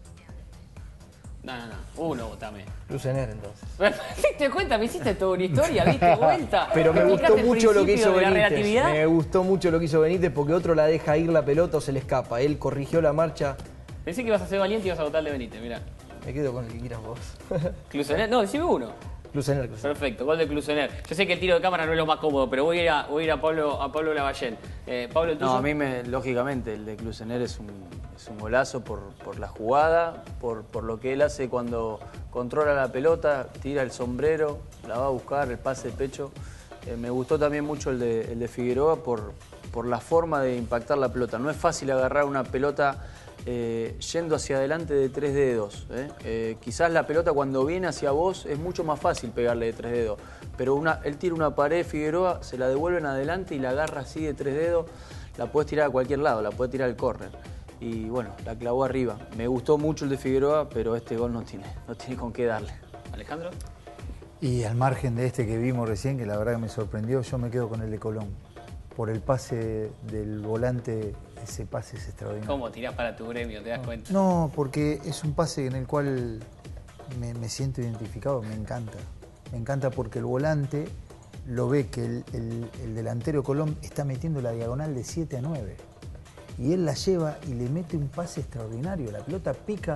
No. Uno, votame. Clusener, entonces. ¿Te diste cuenta? Me hiciste toda una historia, ¿viste? Vuelta. Pero me gustó ¿Explicaste el mucho lo que principio hizo de la Benítez. relatividad? Me gustó mucho lo que hizo Benítez porque otro la deja ir la pelota o se le escapa. Él corrigió la marcha. Pensé que ibas a ser valiente y ibas a votar el de Benítez, mirá. Me quedo con el que quieras vos. Clusener, no, decime uno. Clusener. Perfecto, gol de Clusener. Yo sé que el tiro de cámara no es lo más cómodo, pero voy a ir a Pablo Lavallén. Pablo, ¿el tuyo? No, a mí lógicamente, el de Clusener es un golazo por la jugada, por lo que él hace cuando controla la pelota, tira el sombrero, la va a buscar, el pase de pecho. Me gustó también mucho el de Figueroa por la forma de impactar la pelota. No es fácil agarrar una pelota yendo hacia adelante de 3 dedos. Quizás la pelota cuando viene hacia vos es mucho más fácil pegarle de 3 dedos, pero él tira una pared, Figueroa, se la devuelven adelante y la agarra así de 3 dedos, la puedes tirar a cualquier lado, la puedes tirar al córner. Y bueno, la clavó arriba. Me gustó mucho el de Figueroa, pero este gol no tiene con qué darle. Alejandro. Y al margen de este que vimos recién, que la verdad que me sorprendió, yo me quedo con el de Colón. Por el pase del volante, ese pase es extraordinario. ¿Cómo tirás para tu gremio? ¿Te das cuenta? No, porque es un pase en el cual me siento identificado, me encanta. Me encanta porque el volante lo ve que el delantero Colón está metiendo la diagonal de 7 a 9. Y él la lleva y le mete un pase extraordinario. La pelota pica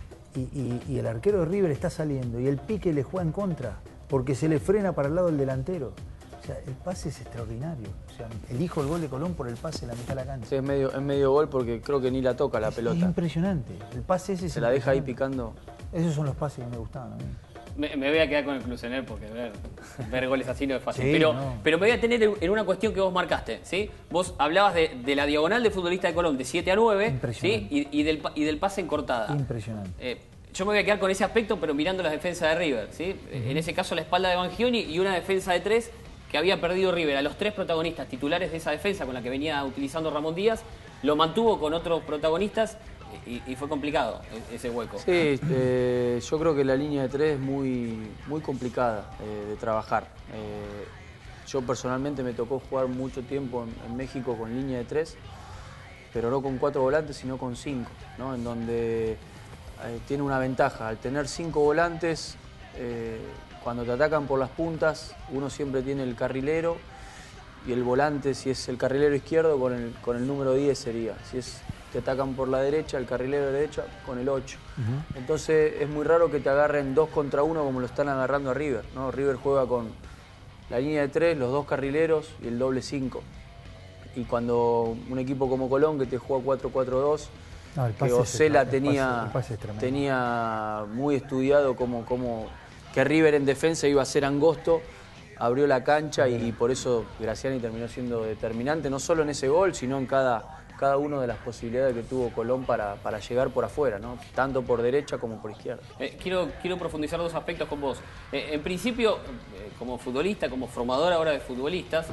y el arquero de River está saliendo. Y el pique le juega en contra porque se le frena para el lado del delantero. O sea, el pase es extraordinario. O sea, elijo el gol de Colón por el pase en la mitad de la cancha. Sí, es medio gol porque creo que ni la toca la pelota. Es impresionante. El pase ese Se la deja ahí picando. Esos son los pases que me gustaban a mí. Me voy a quedar con el Clusener porque ver goles así no es fácil. Sí, pero me voy a tener en una cuestión que vos marcaste, ¿sí? Vos hablabas de la diagonal de futbolista de Colón de 7 a 9, ¿sí? y del pase en cortada. Impresionante. Yo me voy a quedar con ese aspecto, pero mirando las defensas de River, ¿sí? En ese caso la espalda de Bangioni y una defensa de 3 que había perdido River. A los 3 protagonistas titulares de esa defensa con la que venía utilizando Ramón Díaz, lo mantuvo con otros protagonistas y fue complicado ese hueco. Sí, yo creo que la línea de 3 es muy complicada de trabajar. Yo personalmente me tocó jugar mucho tiempo en México con línea de 3, pero no con 4 volantes, sino con 5, ¿no? En donde tiene una ventaja. Al tener 5 volantes, cuando te atacan por las puntas, uno siempre tiene el carrilero y el volante, si es el carrilero izquierdo, con el número 10 sería. Si te atacan por la derecha, el carrilero de derecha, con el 8. Entonces es muy raro que te agarren 2 contra 1 como lo están agarrando a River, ¿no? River juega con la línea de 3, los 2 carrileros y el doble 5. Y cuando un equipo como Colón, que te juega 4-4-2, que Osela tenía muy estudiado que River en defensa iba a ser angosto, abrió la cancha y por eso Graciani terminó siendo determinante, no solo en ese gol, sino en cada una de las posibilidades que tuvo Colón para llegar por afuera, ¿no? Tanto por derecha como por izquierda. Quiero profundizar 2 aspectos con vos. En principio, como futbolista, como formador ahora de futbolistas,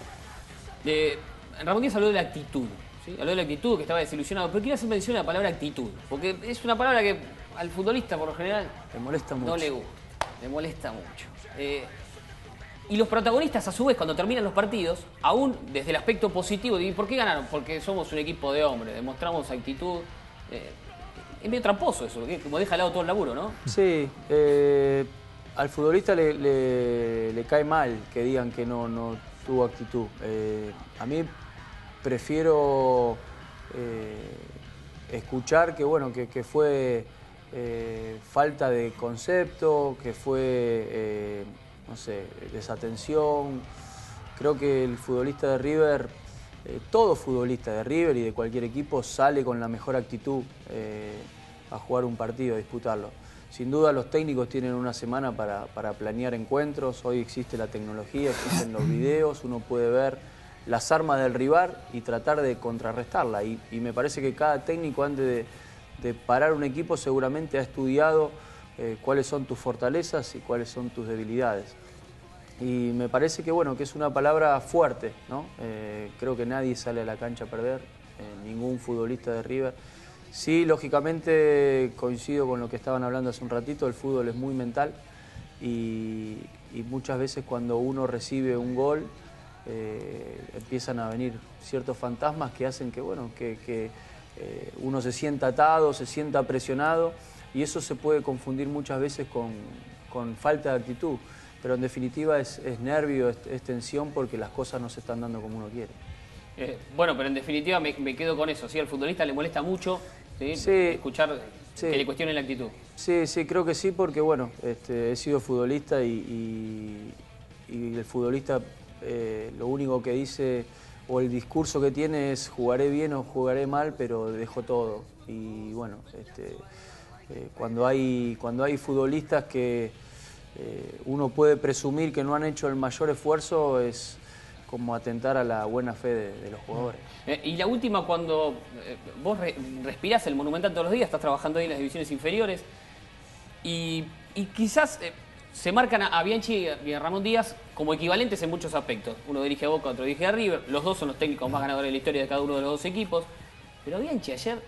Ramón Díaz habló de la actitud. ¿Sí? Habló de la actitud, que estaba desilusionado, pero quiero hacer mención a la palabra actitud, porque es una palabra que al futbolista por lo general le molesta mucho. No le gusta, le molesta mucho. Y los protagonistas, a su vez, cuando terminan los partidos, aún desde el aspecto positivo, ¿y por qué ganaron? Porque somos un equipo de hombres, demostramos actitud. Es medio tramposo eso, como deja al lado todo el laburo, ¿no? Sí, al futbolista le cae mal que digan que no tuvo actitud. A mí prefiero escuchar que fue falta de concepto, que fue no sé, desatención. Creo que el futbolista de River, todo futbolista de River y de cualquier equipo sale con la mejor actitud a jugar un partido, a disputarlo. Sin duda los técnicos tienen una semana para planear encuentros. Hoy existe la tecnología, existen los videos, uno puede ver las armas del rival y tratar de contrarrestarla. Y me parece que cada técnico antes de parar un equipo seguramente ha estudiado cuáles son tus fortalezas y cuáles son tus debilidades. Y me parece que es una palabra fuerte, ¿no? Creo que nadie sale a la cancha a perder, ningún futbolista de River. Sí, lógicamente coincido con lo que estaban hablando hace un ratito, el fútbol es muy mental y muchas veces cuando uno recibe un gol empiezan a venir ciertos fantasmas que hacen que uno se sienta atado, se sienta presionado y eso se puede confundir muchas veces con falta de actitud, pero en definitiva es nervio, es tensión porque las cosas no se están dando como uno quiere. Pero en definitiva me quedo con eso, ¿sí? Al futbolista le molesta mucho, ¿sí? Sí, escuchar sí, que le cuestionen la actitud. Sí, creo que sí, porque he sido futbolista y el futbolista lo único que dice o el discurso que tiene es jugaré bien o jugaré mal, pero dejo todo. Y cuando hay futbolistas que uno puede presumir que no han hecho el mayor esfuerzo, es como atentar a la buena fe de los jugadores. Y la última, cuando vos respirás el Monumental todos los días, estás trabajando ahí en las divisiones inferiores y quizás se marcan a Bianchi y a Ramón Díaz como equivalentes en muchos aspectos. Uno dirige a Boca, otro dirige a River, los dos son los técnicos más ganadores de la historia de cada uno de los 2 equipos, pero Bianchi ayer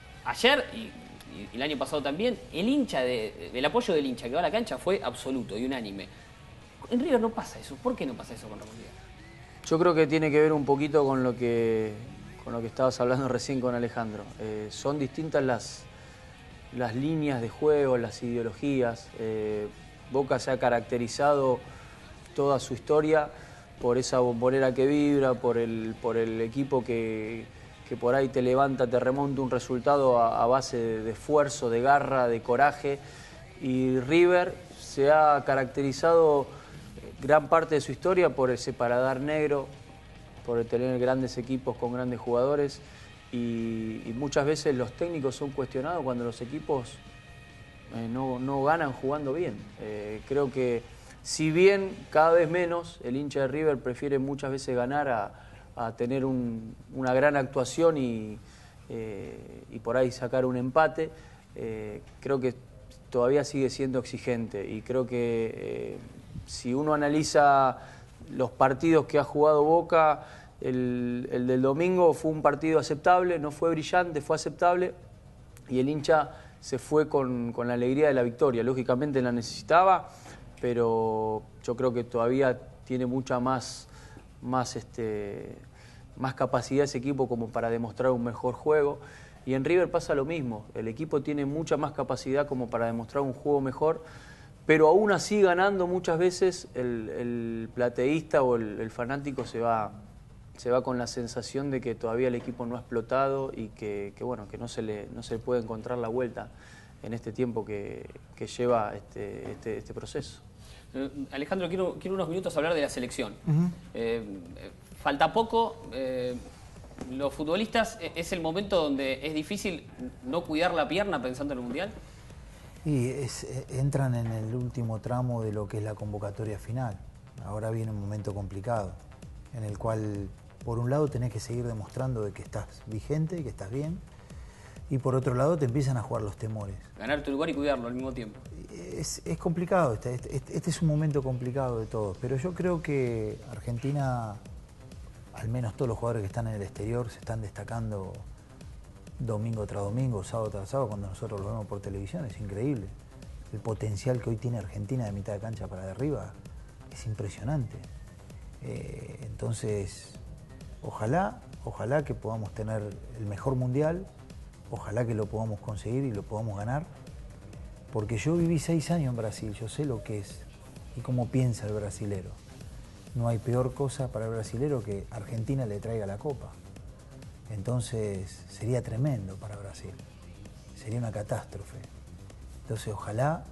y el año pasado también, el apoyo del hincha que va a la cancha fue absoluto y unánime. En River no pasa eso. ¿Por qué no pasa eso con Ramón Díaz? Yo creo que tiene que ver un poquito con lo que estabas hablando recién con Alejandro. Son distintas las líneas de juego, las ideologías. Boca se ha caracterizado toda su historia por esa bombonera que vibra, por el equipo que por ahí te levanta, te remonta un resultado a base de esfuerzo, de garra, de coraje. Y River se ha caracterizado gran parte de su historia por ese paladar negro, por tener grandes equipos con grandes jugadores y muchas veces los técnicos son cuestionados cuando los equipos no ganan jugando bien. Creo que si bien cada vez menos el hincha de River prefiere muchas veces ganar a tener una gran actuación y por ahí sacar un empate, creo que todavía sigue siendo exigente y creo que si uno analiza los partidos que ha jugado Boca, el del domingo fue un partido aceptable, no fue brillante, fue aceptable y el hincha se fue con la alegría de la victoria. Lógicamente la necesitaba, pero yo creo que todavía tiene mucha más capacidad ese equipo como para demostrar un mejor juego. Y en River pasa lo mismo, el equipo tiene mucha más capacidad como para demostrar un juego mejor, pero aún así ganando muchas veces el plateísta o el fanático se va con la sensación de que todavía el equipo no ha explotado y que no se le puede encontrar la vuelta en este tiempo que lleva este proceso. Alejandro, quiero unos minutos hablar de la selección. Falta poco. Los futbolistas, ¿es el momento donde es difícil no cuidar la pierna pensando en el Mundial? Y entran en el último tramo de lo que es la convocatoria final. Ahora viene un momento complicado, en el cual, por un lado, tenés que seguir demostrando de que estás vigente y que estás bien, y por otro lado, te empiezan a jugar los temores. Ganar tu lugar y cuidarlo al mismo tiempo. Es complicado, este es un momento complicado de todos, pero yo creo que Argentina, al menos todos los jugadores que están en el exterior, se están destacando domingo tras domingo, sábado tras sábado, cuando nosotros lo vemos por televisión. Es increíble. El potencial que hoy tiene Argentina de mitad de cancha para de arriba es impresionante. Entonces, ojalá que podamos tener el mejor mundial, ojalá que lo podamos conseguir y lo podamos ganar, porque yo viví 6 años en Brasil, yo sé lo que es y cómo piensa el brasilero. No hay peor cosa para el brasilero que Argentina le traiga la copa. Entonces sería tremendo para Brasil, sería una catástrofe. Entonces ojalá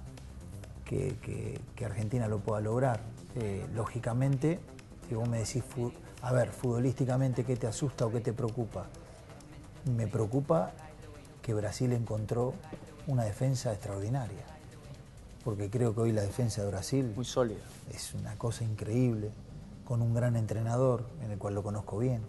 que Argentina lo pueda lograr. Lógicamente, si vos me decís, a ver, futbolísticamente, ¿qué te asusta o qué te preocupa? Me preocupa que Brasil encontró una defensa extraordinaria, porque creo que hoy la defensa de Brasil muy sólida, es una cosa increíble, con un gran entrenador en el cual lo conozco bien.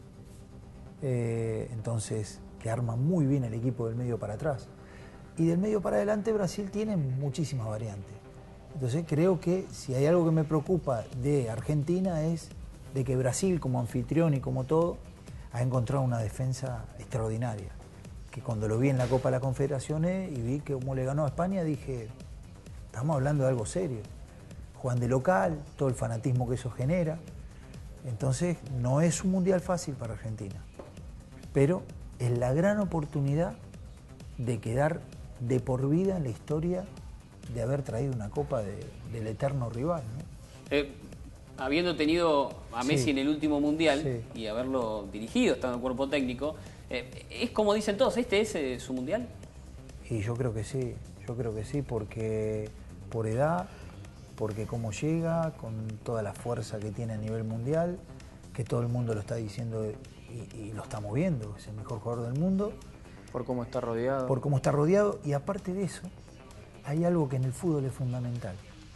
Entonces, que arma muy bien el equipo del medio para atrás. Y del medio para adelante Brasil tiene muchísimas variantes. Entonces creo que si hay algo que me preocupa de Argentina es de que Brasil, como anfitrión y como todo, ha encontrado una defensa extraordinaria. Que cuando lo vi en la Copa de las Confederaciones y vi que como le ganó a España, dije, estamos hablando de algo serio. Juegan de local, todo el fanatismo que eso genera. Entonces no es un mundial fácil para Argentina, pero es la gran oportunidad de quedar de por vida en la historia de haber traído una copa del eterno rival, ¿no? Habiendo tenido a Messi en el último mundial sí, y haberlo dirigido, estando en el cuerpo técnico, ¿es como dicen todos, este es su mundial? Y yo creo que sí, porque por edad, porque cómo llega, con toda la fuerza que tiene a nivel mundial, que todo el mundo lo está diciendo y lo estamos viendo, es el mejor jugador del mundo. Por cómo está rodeado. Por cómo está rodeado, y aparte de eso, hay algo que en el fútbol es fundamental.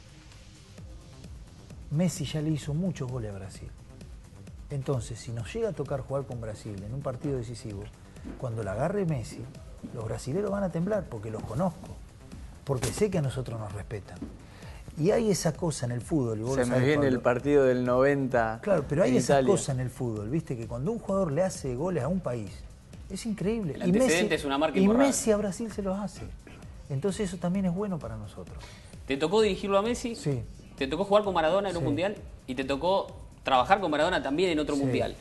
Messi ya le hizo muchos goles a Brasil. Entonces, si nos llega a tocar jugar con Brasil en un partido decisivo, cuando la agarre Messi, los brasileros van a temblar porque los conozco, porque sé que a nosotros nos respetan. Y hay esa cosa en el fútbol. Y vos Se me viene el partido del 90. Claro, pero hay esa Italia. cosa en el fútbol, ¿viste? Que cuando un jugador le hace goles a un país, es increíble. El antecedente es una marca y imborrable. Messi a Brasil se los hace. Entonces eso también es bueno para nosotros. ¿Te tocó dirigirlo a Messi? Sí. ¿Te tocó jugar con Maradona en un mundial? Y te tocó trabajar con Maradona también en otro mundial.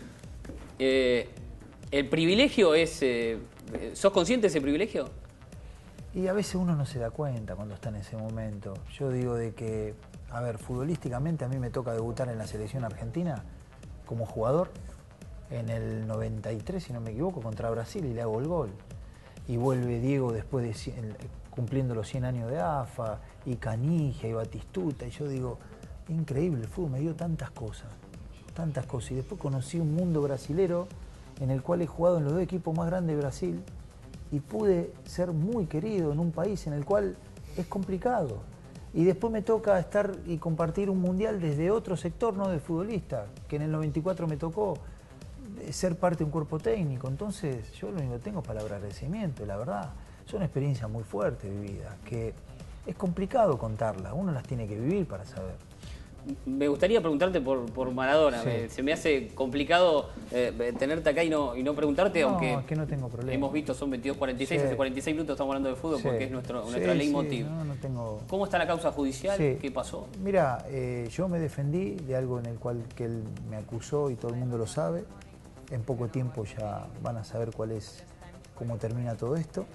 ¿El privilegio es... ¿sos consciente de ese privilegio? Y a veces uno no se da cuenta cuando está en ese momento. Yo digo de que, a ver, futbolísticamente a mí me toca debutar en la selección argentina como jugador en el 93, si no me equivoco, contra Brasil, y le hago el gol. Y vuelve Diego después de cumpliendo los 100 años de AFA, y Canigia, y Batistuta, y yo digo, increíble, el fútbol me dio tantas cosas. Y después conocí un mundo brasilero en el cual he jugado en los 2 equipos más grandes de Brasil y pude ser muy querido en un país en el cual es complicado. Y después me toca estar y compartir un mundial desde otro sector, no de futbolista, que en el 94 me tocó ser parte de un cuerpo técnico. Entonces yo lo único que tengo es palabra de agradecimiento, la verdad. Son experiencias muy fuertes vividas, que es complicado contarlas, uno las tiene que vivir para saber. Me gustaría preguntarte por Maradona. Sí. Se me hace complicado tenerte acá y no preguntarte, No, aunque es que no tengo problema. hemos visto, son 22:46, Sí. hace 46 minutos estamos hablando de fútbol Sí. porque es nuestra Sí, leitmotiv. sí, no tengo... ¿Cómo está la causa judicial? Sí. ¿Qué pasó? Mira, yo me defendí de algo en el cual que él me acusó y todo el mundo lo sabe. En poco tiempo ya van a saber cómo termina todo esto.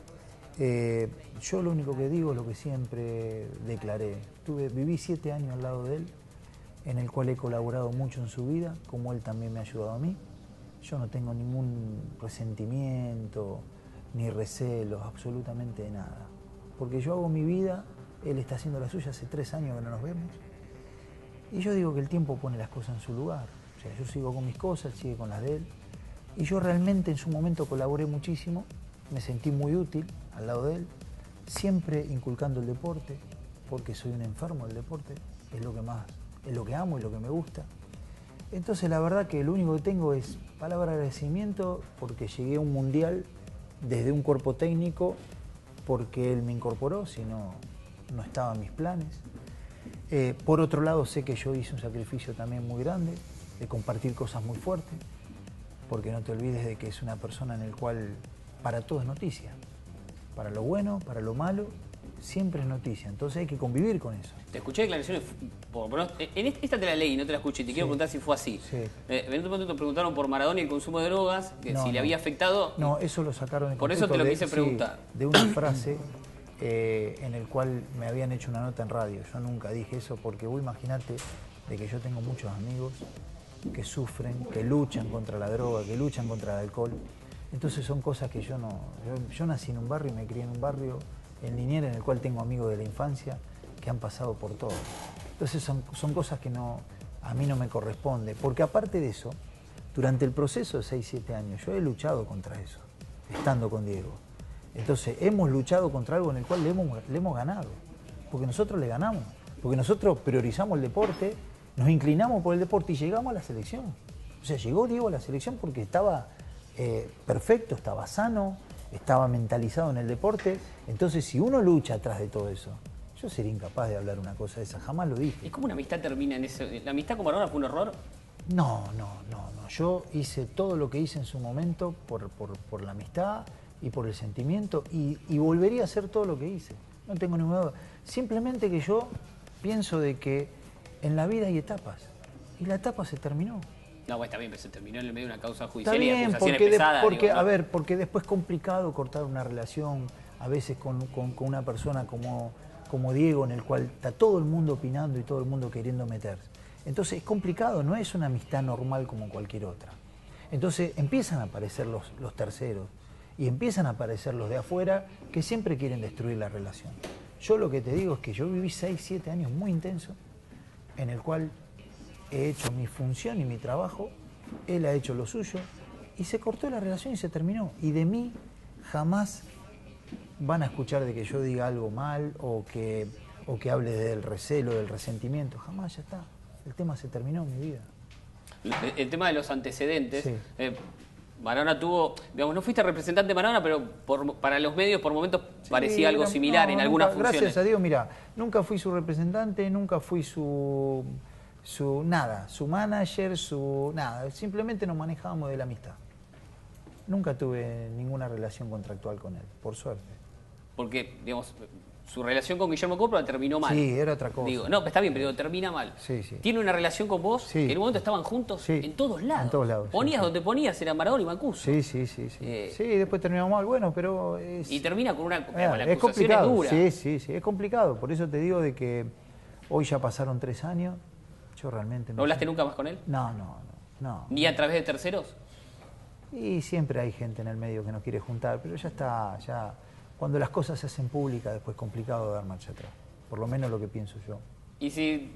Yo lo único que digo es lo que siempre declaré. Viví 7 años al lado de él, en el cual he colaborado mucho en su vida, como él también me ha ayudado a mí. Yo no tengo ningún resentimiento, ni recelos, absolutamente de nada. Porque yo hago mi vida, él está haciendo la suya, hace 3 años que no nos vemos. Y yo digo que el tiempo pone las cosas en su lugar. O sea, yo sigo con mis cosas, él sigue con las de él. Y yo realmente en su momento colaboré muchísimo, me sentí muy útil al lado de él, siempre inculcando el deporte, porque soy un enfermo del deporte, es lo que amo y lo que me gusta. Entonces la verdad que lo único que tengo es palabra de agradecimiento porque llegué a un mundial desde un cuerpo técnico, porque él me incorporó, si no, no estaba en mis planes. Por otro lado, sé que yo hice un sacrificio también muy grande, de compartir cosas muy fuertes, porque no te olvides de que es una persona en el cual para todo es noticia. Para lo bueno, para lo malo, siempre es noticia. Entonces hay que convivir con eso. Te escuché declaraciones, esta te la leí, no te la escuché, te quiero preguntar si fue así. Sí. En otro momento te preguntaron por Maradona y el consumo de drogas, que No, si le no. había afectado. No, eso lo sacaron de Por eso te lo quise preguntar. De una frase en el cual me habían hecho una nota en radio. Yo nunca dije eso porque vos imaginate de que yo tengo muchos amigos que sufren, que luchan contra la droga, que luchan contra el alcohol. Entonces son cosas que yo no... Yo nací en un barrio y me crié en un barrio en Liniers en el cual tengo amigos de la infancia que han pasado por todo. Entonces son cosas que a mí no me corresponde. Porque aparte de eso, durante el proceso de 6, 7 años, yo he luchado contra eso, estando con Diego. Entonces hemos luchado contra algo en el cual le hemos ganado. Porque nosotros le ganamos. Porque nosotros priorizamos el deporte, nos inclinamos por el deporte y llegamos a la selección. O sea, llegó Diego a la selección porque estaba perfecto, estaba sano, estaba mentalizado en el deporte. Entonces, si uno lucha atrás de todo eso, yo sería incapaz de hablar una cosa de esa, jamás lo dije. ¿Y cómo una amistad termina en eso? ¿La amistad con Maradona fue un error? No. Yo hice todo lo que hice en su momento por la amistad y por el sentimiento y volvería a hacer todo lo que hice. No tengo ninguna duda. Simplemente que yo pienso de que en la vida hay etapas y la etapa se terminó. No, bueno, está bien, pero se terminó en el medio de una causa Está judicial y de bien, acusaciones porque, pesadas. porque después es complicado cortar una relación, a veces con una persona como Diego, en el cual está todo el mundo opinando y todo el mundo queriendo meterse. Entonces es complicado, no es una amistad normal como cualquier otra. Entonces empiezan a aparecer los terceros y empiezan a aparecer los de afuera que siempre quieren destruir la relación. Yo lo que te digo es que yo viví 6, 7 años muy intensos en el cual he hecho mi función y mi trabajo, él ha hecho lo suyo y se cortó la relación y se terminó. Y de mí jamás van a escuchar de que yo diga algo mal o que hable del recelo, del resentimiento. Jamás, ya está. El tema se terminó en mi vida. El tema de los antecedentes. Sí. Maradona tuvo, digamos, no fuiste representante de Maradona, pero para los medios por momentos parecía algo era- similar no, en nunca, algunas funciones. Gracias a Dios, mira, nunca fui su representante, nunca fui su manager, nada. Simplemente nos manejábamos de la amistad. Nunca tuve ninguna relación contractual con él, por suerte. Porque, digamos, su relación con Guillermo Coppola terminó mal. Sí, era otra cosa. Digo, no, está bien, pero termina mal. Sí, sí. Tiene una relación con vos, Sí. que en un momento estaban juntos Sí. en todos lados. En todos lados, sí, Ponías sí. donde ponías, era Maradona y Mancuso. Sí. Sí, después terminamos mal, bueno, pero Y termina con una con la es acusación complicado. dura. Sí, es complicado. Por eso te digo de que hoy ya pasaron 3 años. Yo realmente ¿No hablaste nunca más con él? No. ¿Ni a través de terceros? Y siempre hay gente en el medio que no quiere juntar, pero ya está, ya cuando las cosas se hacen públicas después es complicado dar marcha atrás. Por lo menos lo que pienso yo. Y si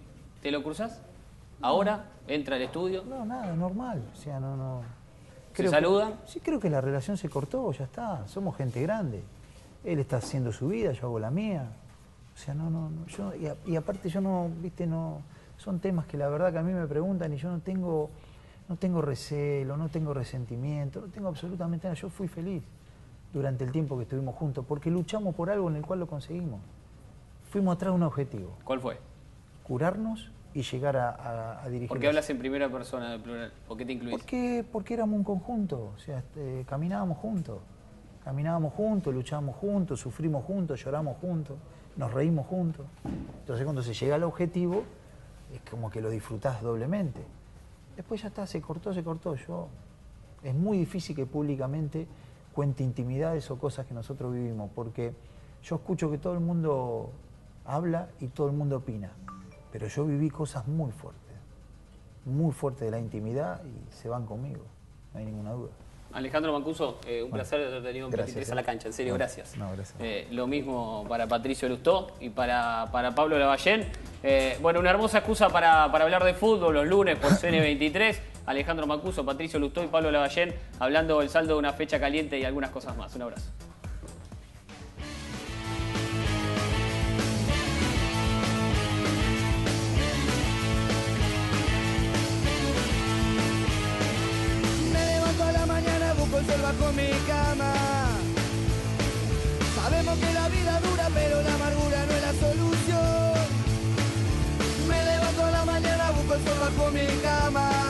¿Te lo cruzás? ¿Ahora? ¿Entra al estudio? No, nada, normal. O sea, no. ¿Se saludan? Sí, creo que la relación se cortó, ya está. Somos gente grande. Él está haciendo su vida, yo hago la mía. O sea, y aparte yo no, viste, no. Son temas que la verdad que a mí me preguntan y yo no tengo recelo, no tengo resentimiento, no tengo absolutamente nada. Yo fui feliz durante el tiempo que estuvimos juntos, porque luchamos por algo en el cual lo conseguimos. Fuimos atrás de un objetivo. ¿Cuál fue? Curarnos y llegar a dirigir. ¿Por qué hablas en primera persona del plural? ¿Por qué te incluís? Porque éramos un conjunto, o sea, caminábamos juntos, luchábamos juntos, sufrimos juntos, lloramos juntos, nos reímos juntos. Entonces cuando se llega al objetivo, es como que lo disfrutás doblemente. Después ya está, se cortó. Es muy difícil que públicamente cuente intimidades o cosas que nosotros vivimos, porque yo escucho que todo el mundo habla y todo el mundo opina, pero yo viví cosas muy fuertes de la intimidad y se van conmigo, no hay ninguna duda. Alejandro Mancuso, un placer haber tenido un 23 a la cancha, en serio, gracias. No, gracias. Lo mismo para Patricio Lustó y para Pablo Lavallén. Bueno, una hermosa excusa para hablar de fútbol los lunes por CN23. Alejandro Mancuso, Patricio Lustó y Pablo Lavallén hablando del saldo de una fecha caliente y algunas cosas más. Un abrazo. El sol bajo mi cama. Sabemos que la vida dura, pero la amargura no es la solución. Me levanto a la mañana, busco el sol bajo mi cama.